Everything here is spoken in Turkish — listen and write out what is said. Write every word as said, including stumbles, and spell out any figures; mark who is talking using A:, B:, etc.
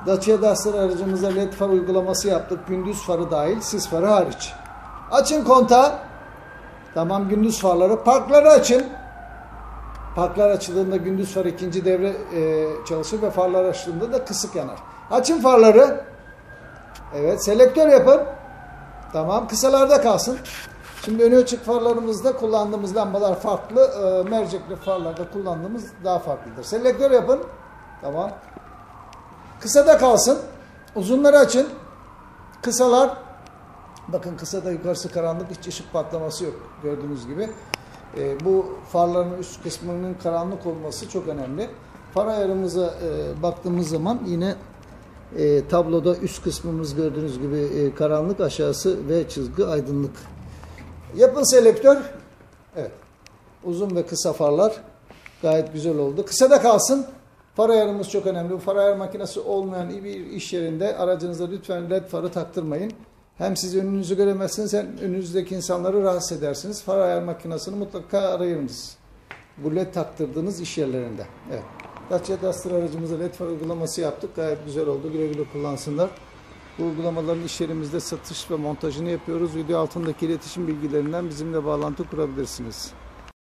A: Dacia Duster aracımıza led far uygulaması yaptık. Gündüz farı dahil, sis farı hariç. Açın kontağı. Tamam, gündüz farları. Parkları açın. Parklar açıldığında gündüz far ikinci devre e, çalışır ve farlar açıldığında da kısık yanar. Açın farları. Evet, selektör yapın. Tamam, kısalarda kalsın. Şimdi önü açık farlarımızda kullandığımız lambalar farklı. E, mercekli farlarda kullandığımız daha farklıdır. Selektör yapın. Tamam. Kısada kalsın. Uzunları açın. Kısalar. Bakın kısada yukarısı karanlık, hiç ışık patlaması yok. Gördüğünüz gibi. E, bu farların üst kısmının karanlık olması çok önemli. Far ayarımıza e, baktığımız zaman yine e, tabloda üst kısmımız gördüğünüz gibi e, karanlık, aşağısı ve çizgi aydınlık. Yapın selektör. Evet. Uzun ve kısa farlar gayet güzel oldu. Kısada kalsın. Far ayarımız çok önemli. Bu far ayar makinesi olmayan bir iş yerinde aracınıza lütfen led farı taktırmayın. Hem siz önünüzü göremezsiniz hem önünüzdeki insanları rahatsız edersiniz. Far ayar makinesini mutlaka arayınız. Bu led taktırdığınız iş yerlerinde. Evet. Dacia Duster aracımıza led far uygulaması yaptık. Gayet güzel oldu. Güle güle kullansınlar. Bu uygulamaların iş yerimizde satış ve montajını yapıyoruz. Video altındaki iletişim bilgilerinden bizimle bağlantı kurabilirsiniz.